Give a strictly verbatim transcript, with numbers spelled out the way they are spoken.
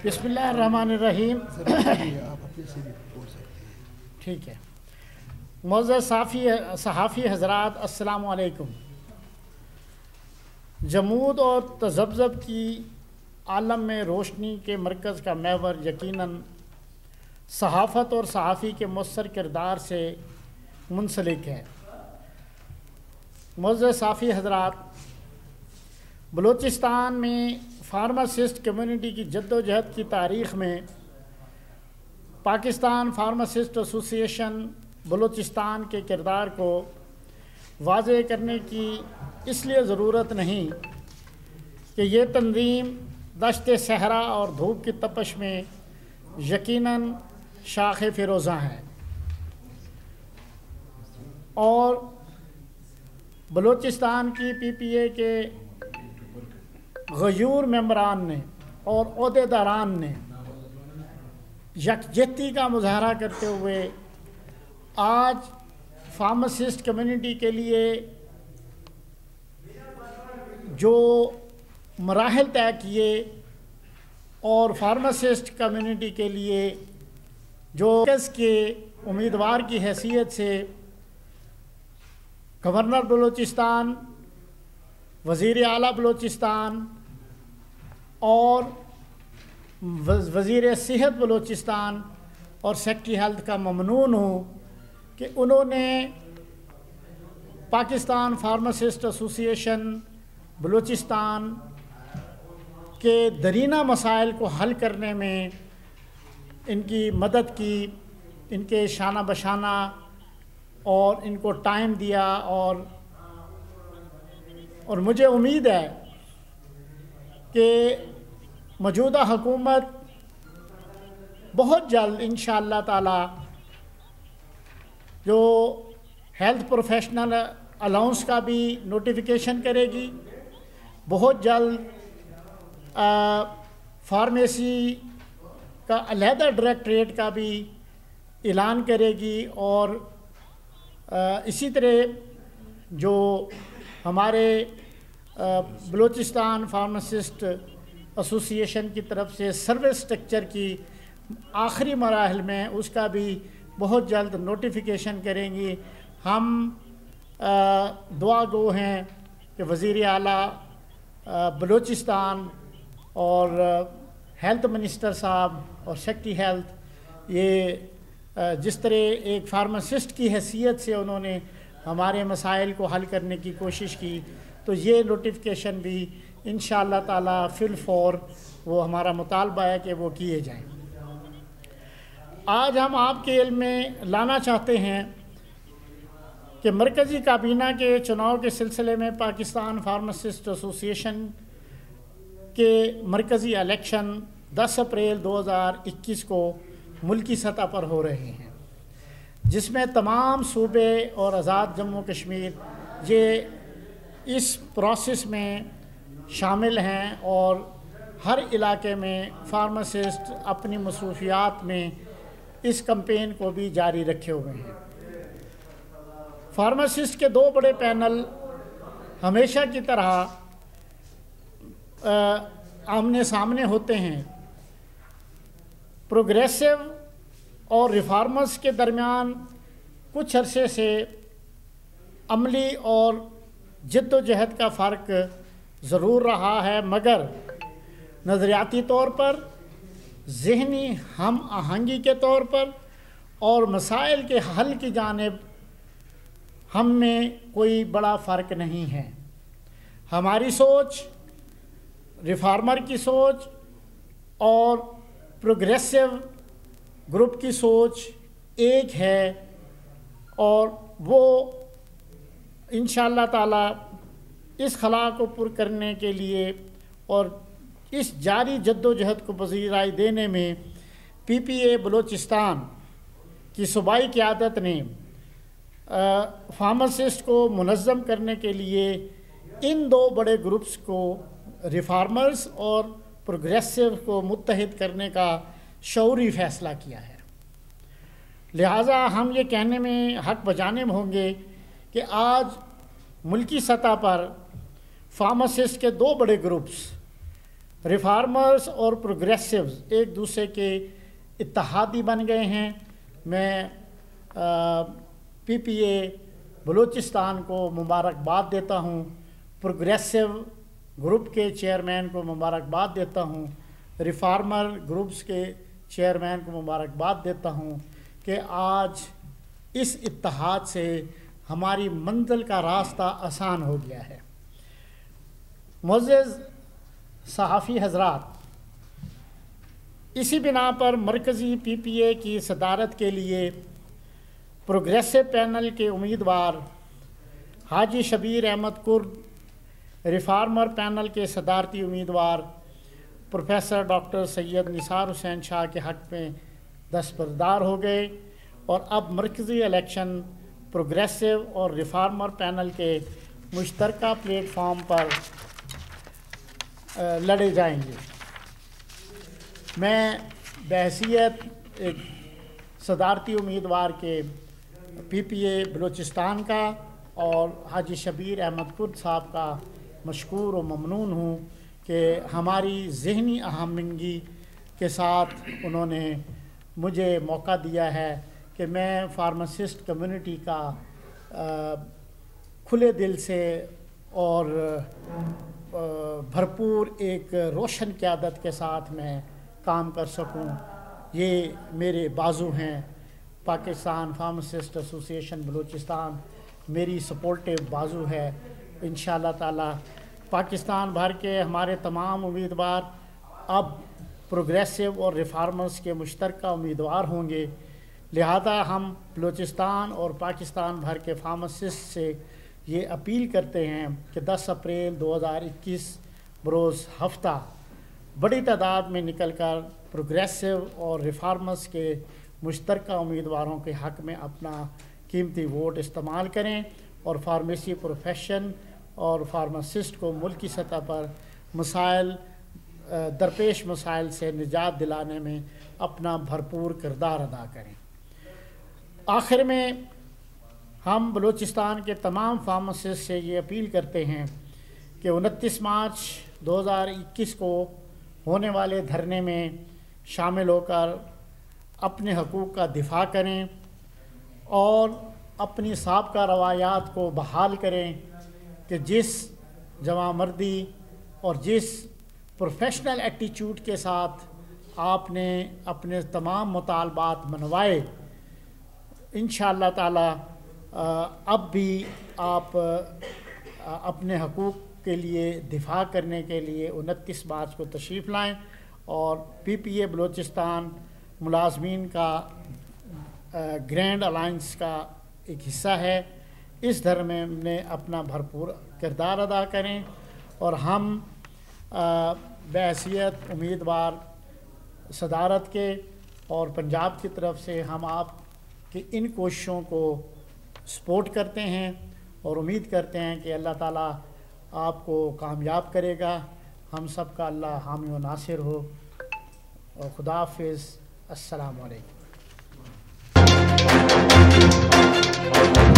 بسم اللہ الرحمن الرحیم. ٹھیک ہے. معزز صحافی صحافی حضرات، السلام علیکم. جمود اور تذبذب کی عالم میں روشنی کے مرکز کا محور یقیناً صحافت اور صحافی کے مؤثر کردار سے منسلک ہے. معزز صحافی حضرات، بلوچستان میں فارماسسٹ کمیونٹی کی جد و جہد کی تاریخ میں پاکستان فارماسسٹ ایسوسی ایشن بلوچستان کے کردار کو واضح کرنے کی اس لیے ضرورت نہیں کہ یہ تنظیم دشت صحرا اور دھوپ کی تپش میں یقیناً شاخ فیروزہ ہے، اور بلوچستان کی پی پی اے کے غیور ممبران نے اور عہدے داران نے یکجہتی کا مظاہرہ کرتے ہوئے آج فارماسسٹ کمیونٹی کے لیے جو مراحل طے کیے اور فارماسسٹ کمیونٹی کے لیے جو اس کے امیدوار کی حیثیت سے گورنر بلوچستان، وزیر اعلیٰ بلوچستان اور وزیر صحت بلوچستان اور سیکٹری ہیلتھ کا ممنون ہوں کہ انہوں نے پاکستان فارماسسٹ ایسوسی ایشن بلوچستان کے درینہ مسائل کو حل کرنے میں ان کی مدد کی، ان کے شانہ بشانہ اور ان کو ٹائم دیا، اور اور مجھے امید ہے کہ موجودہ حکومت بہت جلد انشاءاللہ تعالی جو ہیلتھ پروفیشنل الاؤنس کا بھی نوٹیفیکیشن کرے گی، بہت جلد فارمیسی کا علیحدہ ڈائریکٹریٹ کا بھی اعلان کرے گی، اور اسی طرح جو ہمارے بلوچستان فارماسسٹ ایسوسی ایشن کی طرف سے سروس سٹرکچر کی آخری مراحل میں اس کا بھی بہت جلد نوٹیفیکیشن کریں گی. ہم دعا گو ہیں کہ وزیر اعلیٰ بلوچستان اور ہیلتھ منسٹر صاحب اور سیکٹری ہیلتھ یہ جس طرح ایک فارماسسٹ کی حیثیت سے انہوں نے ہمارے مسائل کو حل کرنے کی کوشش کی، تو یہ نوٹیفیکیشن بھی انشاءاللہ تعالی فی الفور وہ ہمارا مطالبہ ہے کہ وہ کیے جائیں. آج ہم آپ کے علم میں لانا چاہتے ہیں کہ مرکزی کابینہ کے چناؤ کے سلسلے میں پاکستان فارماسسٹ ایسوسی ایشن کے مرکزی الیکشن دس اپریل دو ہزار اکیس کو ملکی سطح پر ہو رہے ہیں، جس میں تمام صوبے اور آزاد جموں کشمیر یہ اس پروسیس میں شامل ہیں، اور ہر علاقے میں فارماسسٹ اپنی مصروفیات میں اس کمپین کو بھی جاری رکھے ہوئے ہیں. فارماسسٹ کے دو بڑے پینل ہمیشہ کی طرح آمنے سامنے ہوتے ہیں. پروگریسو اور ریفارمرز کے درمیان کچھ عرصے سے عملی اور جد و جہد کا فرق ضرور رہا ہے، مگر نظریاتی طور پر، ذہنی ہم آہنگی کے طور پر اور مسائل کے حل کی جانب ہم میں کوئی بڑا فرق نہیں ہے. ہماری سوچ، ریفارمر کی سوچ اور پروگریسو گروپ کی سوچ ایک ہے، اور وہ انشاءاللہ تعالی اس خلا کو پر کرنے کے لیے اور اس جاری جد و جہد کو پذیرائی دینے میں پی پی اے بلوچستان کی صوبائی قیادت نے فارماسسٹ کو منظم کرنے کے لیے ان دو بڑے گروپس کو، ریفارمرز اور پروگریسو کو متحد کرنے کا شعوری فیصلہ کیا ہے. لہٰذا ہم یہ کہنے میں حق بجانب ہوں گے کہ آج ملکی سطح پر فارماسسٹ کے دو بڑے گروپس ریفارمرز اور پروگریسوز ایک دوسرے کے اتحادی بن گئے ہیں۔ میں پی پی اے بلوچستان کو مبارکباد دیتا ہوں، پروگریسو گروپ کے چیئرمین کو مبارکباد دیتا ہوں، ریفارمر گروپس کے چیئرمین کو مبارکباد دیتا ہوں کہ آج اس اتحاد سے ہماری منزل کا راستہ آسان ہو گیا ہے۔ معزز صحافی حضرات، اسی بنا پر مرکزی پی پی اے کی صدارت کے لیے پروگریسو پینل کے امیدوار حاجی شبیر احمد کرد، ریفارمر پینل کے صدارتی امیدوار پروفیسر ڈاکٹر سید نثار حسین شاہ کے حق میں دستبردار ہو گئے، اور اب مرکزی الیکشن پروگریسو اور ریفارمر پینل کے مشترکہ پلیٹ فارم پر لڑے جائیں گے۔ میں بحیثیت ایک صدارتی امیدوار کے پی پی اے بلوچستان کا اور حاجی شبیر احمد کرد صاحب کا مشکور و ممنون ہوں کہ ہماری ذہنی اہمنگی کے ساتھ انہوں نے مجھے موقع دیا ہے کہ میں فارماسسٹ کمیونٹی کا کھلے دل سے اور بھرپور ایک روشن قیادت کے ساتھ میں کام کر سکوں۔ یہ میرے بازو ہیں۔ پاکستان فارماسسٹ ایسوسی ایشن بلوچستان میری سپورٹیو بازو ہے۔ انشاءاللہ تعالی پاکستان بھر کے ہمارے تمام امیدوار اب پروگریسو اور ریفارمرز کے مشترکہ امیدوار ہوں گے، لہذا ہم بلوچستان اور پاکستان بھر کے فارماسسٹ سے یہ اپیل کرتے ہیں کہ دس اپریل دو ہزار اکیس بروز ہفتہ بڑی تعداد میں نکل کر پروگریسو اور ریفارمرز کے مشترکہ امیدواروں کے حق میں اپنا قیمتی ووٹ استعمال کریں اور فارمیسی پروفیشن اور فارماسسٹ کو ملکی سطح پر مسائل درپیش مسائل سے نجات دلانے میں اپنا بھرپور کردار ادا کریں۔ آخر میں ہم بلوچستان کے تمام فارماسسٹ سے یہ اپیل کرتے ہیں کہ انتیس مارچ دو ہزار اکیس کو ہونے والے دھرنے میں شامل ہو کر اپنے حقوق کا دفاع کریں اور اپنی سابقہ روایات کو بحال کریں کہ جس جواں مردی اور جس پروفیشنل ایٹیچیوڈ کے ساتھ آپ نے اپنے تمام مطالبات منوائے، انشاءاللہ تعالی اب بھی آپ اپنے حقوق کے لیے دفاع کرنے کے لیے انتیس مارچ کو تشریف لائیں، اور پی پی اے بلوچستان ملازمین کا گرینڈ الائنس کا ایک حصہ ہے۔ اس دھرنے میں اپنا بھرپور کردار ادا کریں، اور ہم بحیثیت امیدوار صدارت کے اور پنجاب کی طرف سے ہم آپ کی ان کوششوں کو سپورٹ کرتے ہیں اور امید کرتے ہیں کہ اللہ تعالیٰ آپ کو کامیاب کرے گا۔ ہم سب کا اللہ حامی و ناصر ہو، اور خدا حافظ۔ السلام علیکم۔